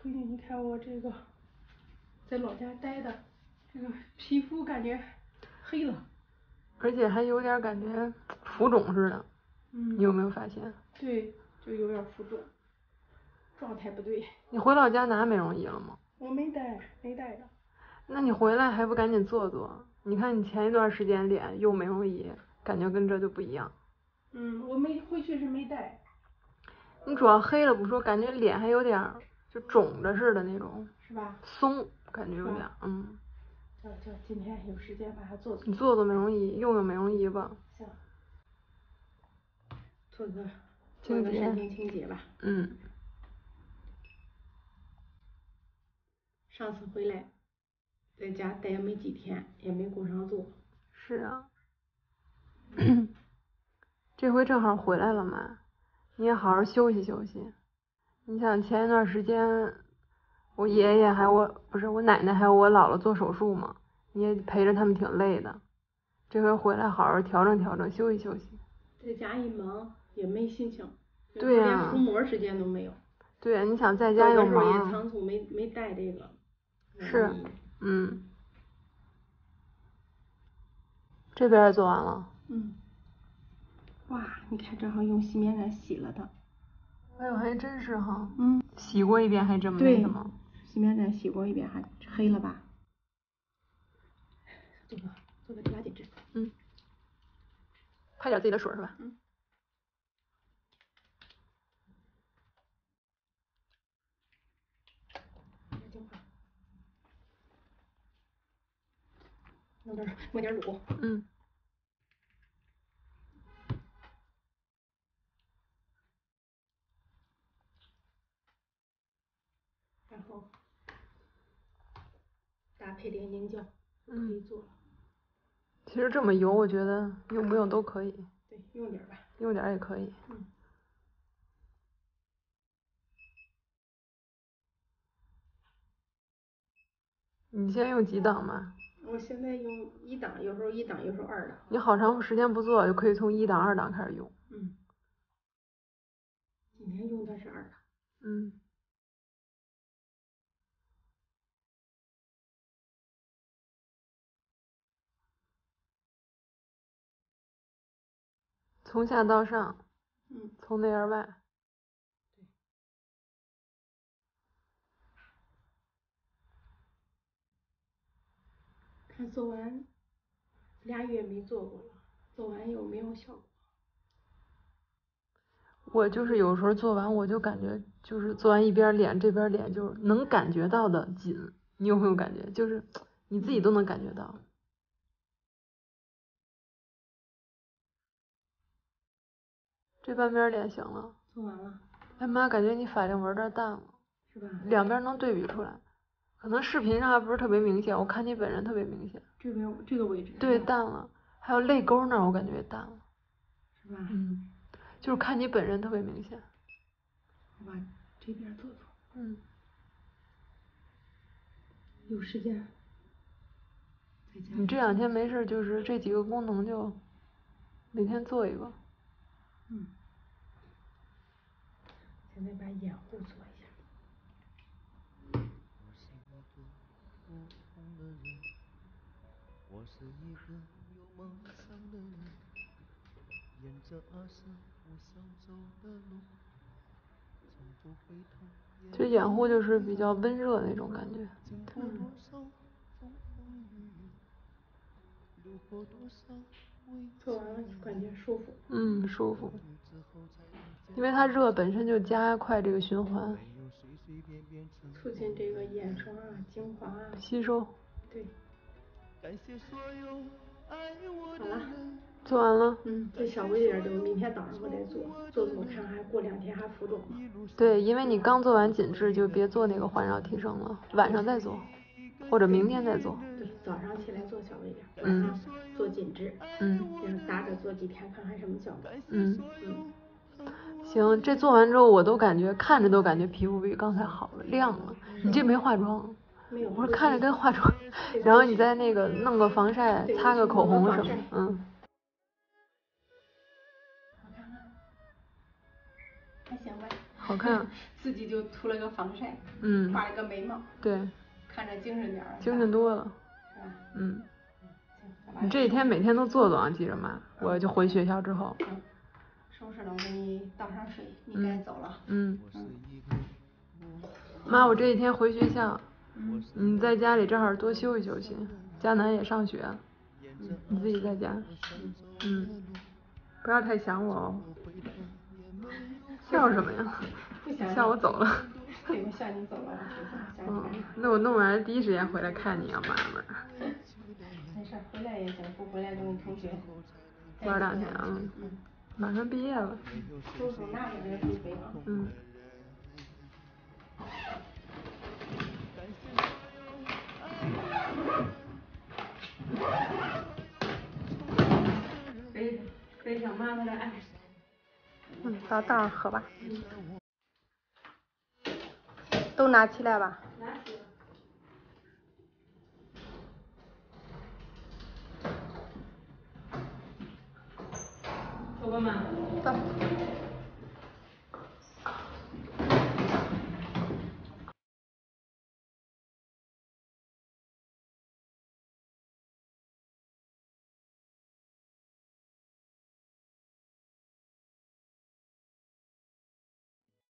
对，你看我这个在老家待的，这个皮肤感觉黑了， 而且还有点感觉浮肿似的。你有没有发现？ 对，就有点浮肿，状态不对。 你回老家拿美容仪了吗？ 我没带着。 那你回来还不赶紧做做？你看你前一段时间脸用美容仪，感觉跟这就不一样。 我没回去是没带。 你主要黑了不说，感觉脸还有点就肿着似的那种。 是吧？ 松，感觉有点。 就今天有时间把它做做。 你做做美容仪，用美容仪吧。 行。做个清洁。 神经清洁吧。上次回来，在家待没几天，也没顾上做。 是啊。这回正好回来了嘛，你也好好休息休息。你想前一段时间，我爷爷还我奶奶还有我姥姥做手术嘛，你也陪着他们挺累的。这回回来好好调整调整，休息休息。 在家一忙也没心情。 对呀。 连敷膜时间都没有。 对呀，你想在家又忙。 有的时候也仓促，没带这个。 是。这边也做完了。 哇，你看正好用洗面奶洗了的。 哎呦，还真是哈。洗过一遍还这么那什么。 洗面奶洗过一遍还黑了吧？做个低压紧致。 拍点自己的水是吧？ 抹点乳。然后搭配点凝胶，可以做了。 其实这么油，我觉得用不用都可以。 对，用点吧。 用点也可以。你现在用几档嘛？ 我现在用1档，有时候1档，有时候2档。 你好长时间不做，就可以从1档、2档开始用。 今天用的是2档。 从下到上。从内而外。 对。看做完2月没做过了，做完有没有效果？ 我就是有时候做完，我就感觉就是做完一边脸，这边脸就是能感觉到的紧，你有没有感觉？就是你自己都能感觉到。这半边脸行了。 做完了。 哎妈，感觉你法令纹这淡了。 是吧？ 两边能对比出来，可能视频上还不是特别明显，我看你本人特别明显。 这个位置。 对，淡了，还有泪沟那儿我感觉也淡了。 是吧？ 就是看你本人特别明显。 我把这边做做。有时间。 你这2天没事，就是这几个功能就每天做一个。 现在把眼护做一下。 我是一个有梦想的人，沿着20我想走的路，从不回头。 这眼护就是比较温热那种感觉。 经过多少风风雨雨，流过多少未做完了感觉舒服。 舒服。因为它热本身就加快这个循环， 促进这个眼霜啊、精华啊吸收。 对。 好了。 做完了。 这小微点都明天早上我再做我看还过2天还浮肿吗？ 对，因为你刚做完紧致，就别做那个环绕提升了，晚上再做，或者明天再做。 对，早上起来做小微点，晚上做紧致。这样搭着做几天看看什么效果。 行，这做完之后我都感觉看着都感觉皮肤比刚才好了，亮了。你这没化妆？ 没有。 我说看着跟化妆，然后你再那个弄个防晒，擦个口红什么。 好看吗？还行吧。 好看。 自己就涂了个防晒， 嗯， 画了个眉毛， 对， 看着精神点儿了。 精神多了。 是吧？ 嗯， 行你这几天每天都做啊，记着吗？我就回学校之后。 收拾了，我给你倒上水，你该走了。 嗯。妈，我这几天回学校，你在家里正好多休息休息。佳楠也上学，你自己在家。不要太想我哦。笑什么呀？ 不想笑我走了。 对，我笑你走了，我挺想你干啥？ 那我弄完第一时间回来看你啊，妈妈。 没事，回来也行，不回来跟你同学玩2天啊。马上毕业了。 叔叔那两个住北方。背上妈妈的爱。把倒喝吧。都拿起来吧。拿起来。走吧妈。走。